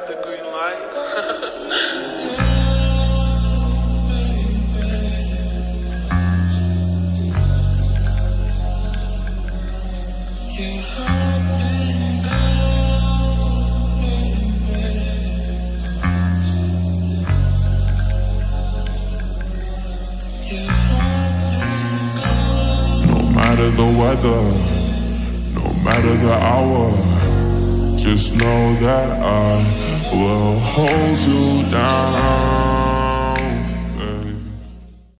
got the green light. No matter the weather, no matter the hour, just know that I will hold you down.